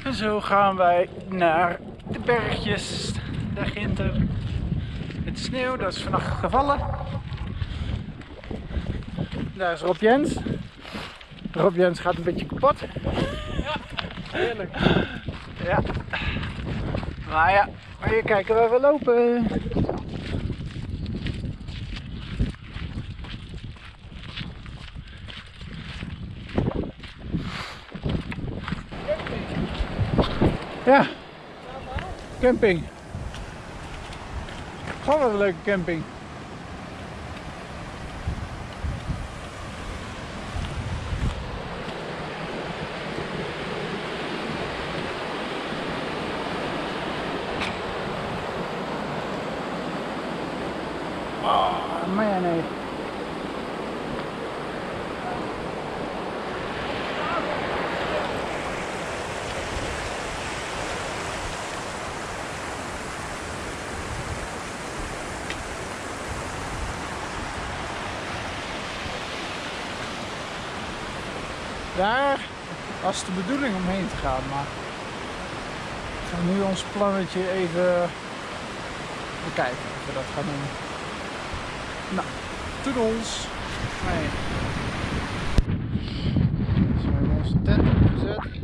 En zo gaan wij naar de bergjes daarachter. Het sneeuw, dat is vannacht gevallen. Daar is Rob Jens. Rob Jens gaat een beetje kapot. Ja, heerlijk. Ja. Maar ja, even kijken waar we lopen. Ja, camping. Gewoon wat een leuke camping. Oh, maar ja, nee. Daar was de bedoeling om heen te gaan, maar we gaan nu ons plannetje even bekijken of we dat gaan doen. Nou, toedels. Nee. Dus we hebben onze tent opgezet.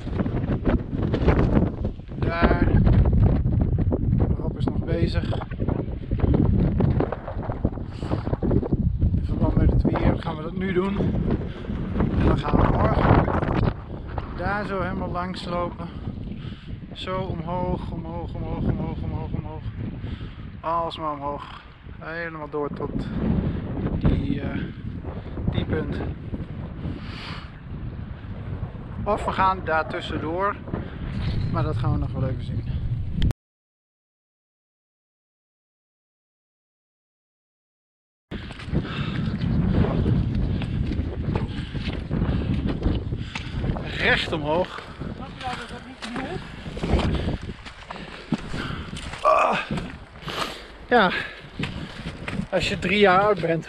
Daar. Rob is nog bezig. In verband met het weer gaan we dat nu doen. En dan gaan we morgen daar zo helemaal langs lopen. Zo omhoog, omhoog, omhoog, omhoog, omhoog, omhoog. Alsmaar omhoog. Helemaal door tot die punt. Of we gaan daar tussendoor. Maar dat gaan we nog wel even zien. Recht omhoog. Oh. Ja, als je 3 jaar oud bent.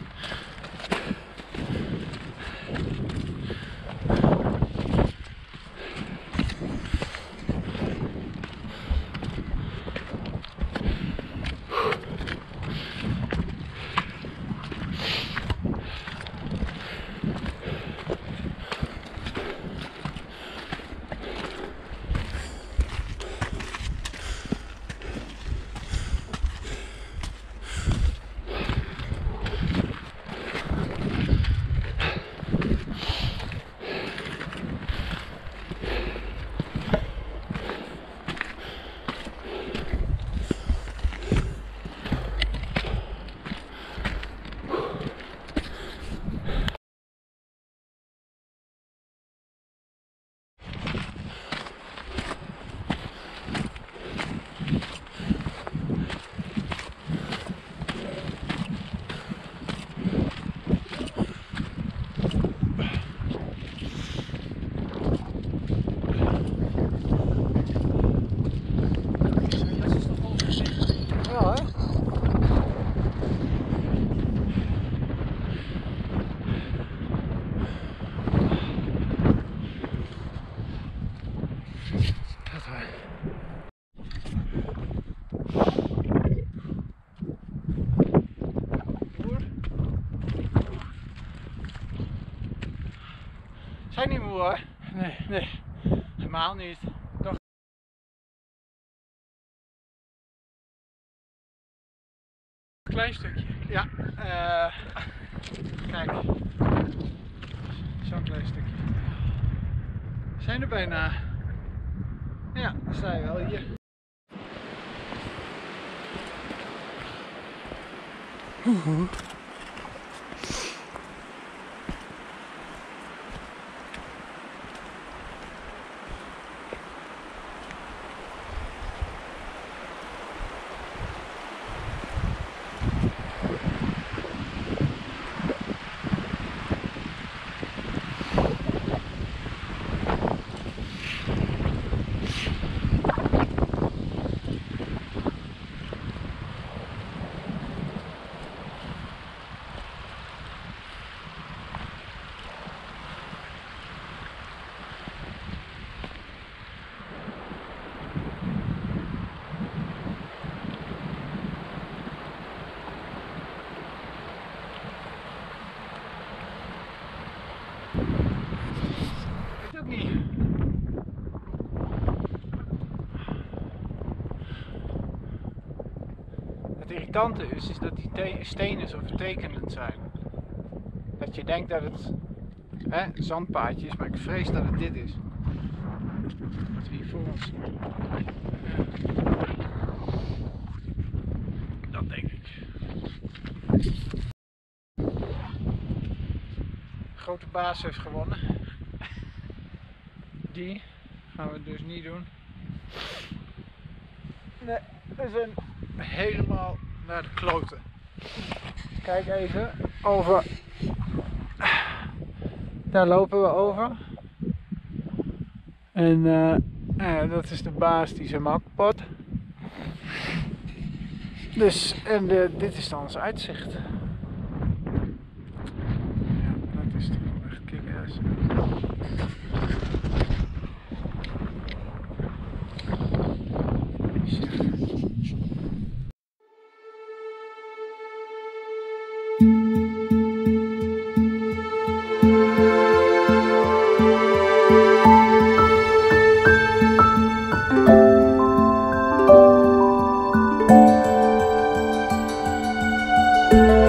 Zijn niet moe hoor. Nee, helemaal niet. Toch. Een klein stukje. Ja, kijk. Zo'n klein stukje. We zijn er bijna. Ja, dan sta je wel hier. irritante is dat die stenen zo vertekenend zijn. Dat je denkt dat het zandpaadje is, maar ik vrees dat het dit is. Wat we hier voor ons zien. Dat denk ik. De grote baas heeft gewonnen. Die gaan we dus niet doen. Nee, we zijn helemaal naar de kloten. Kijk even over. Daar lopen we over. En dat is de baas, die is helemaal kapot. Dus, en dit is dan ons uitzicht. Ja, dat is toch wel echt kick-ass. Ja.